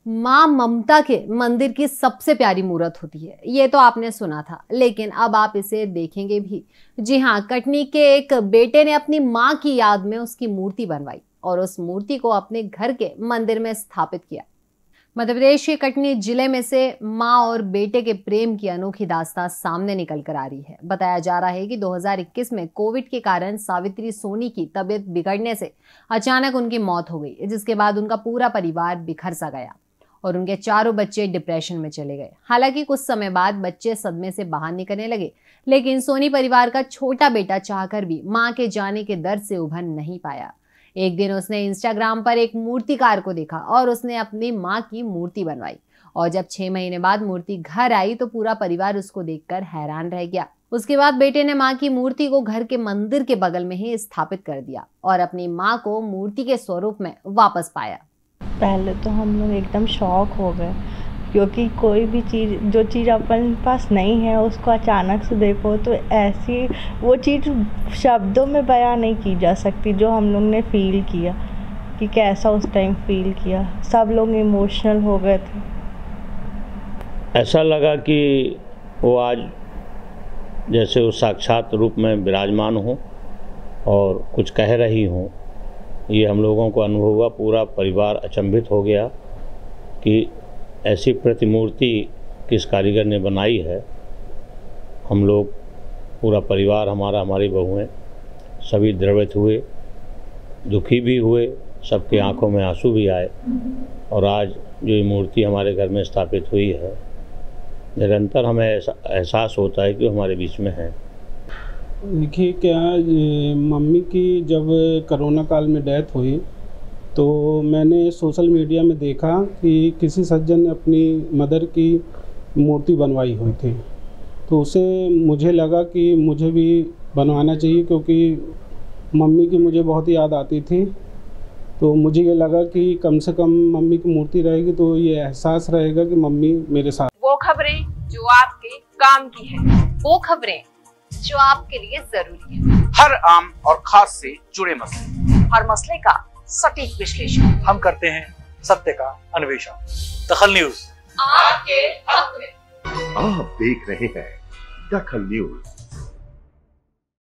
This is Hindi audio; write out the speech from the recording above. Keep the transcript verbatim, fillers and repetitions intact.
माँ ममता के मंदिर की सबसे प्यारी मूर्त होती है, ये तो आपने सुना था, लेकिन अब आप इसे देखेंगे भी। जी हाँ, कटनी के एक बेटे ने अपनी माँ की याद में उसकी मूर्ति बनवाई और उस मूर्ति को अपने घर के मंदिर में स्थापित किया। मध्य प्रदेश के कटनी जिले में से माँ और बेटे के प्रेम की अनोखी दास्तां सामने निकल कर आ रही है। बताया जा रहा है कि दो हज़ार इक्कीस में कोविड के कारण सावित्री सोनी की तबीयत बिगड़ने से अचानक उनकी मौत हो गई, जिसके बाद उनका पूरा परिवार बिखर सा गया और उनके चारों बच्चे डिप्रेशन में चले गए। हालांकि कुछ समय बाद बच्चे सदमे से बाहर निकलने लगे, लेकिन सोनी परिवार का छोटा बेटा चाहकर भी मां के जाने के दर्द से उभर नहीं पाया। एक दिन उसने इंस्टाग्राम पर एक मूर्तिकार को देखा और उसने अपनी मां की मूर्ति बनवाई और जब छह महीने बाद मूर्ति घर आई तो पूरा परिवार उसको देखकर हैरान रह गया। उसके बाद बेटे ने मां की मूर्ति को घर के मंदिर के बगल में ही स्थापित कर दिया और अपनी मां को मूर्ति के स्वरूप में वापस पाया। पहले तो हम लोग एकदम शॉक हो गए, क्योंकि कोई भी चीज़ जो चीज़ अपन पास नहीं है उसको अचानक से देखो तो ऐसी वो चीज़ शब्दों में बयां नहीं की जा सकती। जो हम लोग ने फील किया कि कैसा उस टाइम फील किया, सब लोग इमोशनल हो गए थे। ऐसा लगा कि वो आज जैसे वो साक्षात रूप में विराजमान हो और कुछ कह रही हों। ये हम लोगों को अनुभव हुआ, पूरा परिवार अचंभित हो गया कि ऐसी प्रतिमूर्ति किस कारीगर ने बनाई है। हम लोग पूरा परिवार, हमारा हमारी बहुएं सभी द्रवित हुए, दुखी भी हुए, सबके आंखों में आंसू भी आए। और आज जो ये मूर्ति हमारे घर में स्थापित हुई है, निरंतर हमें एहसास होता है कि हमारे बीच में है। देखिए, क्या मम्मी की जब कोरोना काल में डेथ हुई तो मैंने सोशल मीडिया में देखा कि किसी सज्जन ने अपनी मदर की मूर्ति बनवाई हुई थी, तो उसे मुझे लगा कि मुझे भी बनवाना चाहिए, क्योंकि मम्मी की मुझे बहुत याद आती थी। तो मुझे ये लगा कि कम से कम मम्मी की मूर्ति रहेगी तो ये एहसास रहेगा कि मम्मी मेरे साथ। वो खबरें जो आपके काम की है, वो खबरें जो आपके लिए जरूरी है, हर आम और खास से जुड़े मसले, हर मसले का सटीक विश्लेषण हम करते हैं सत्य का अन्वेषण। दखल न्यूज आपके हक में। आप देख रहे हैं दखल न्यूज।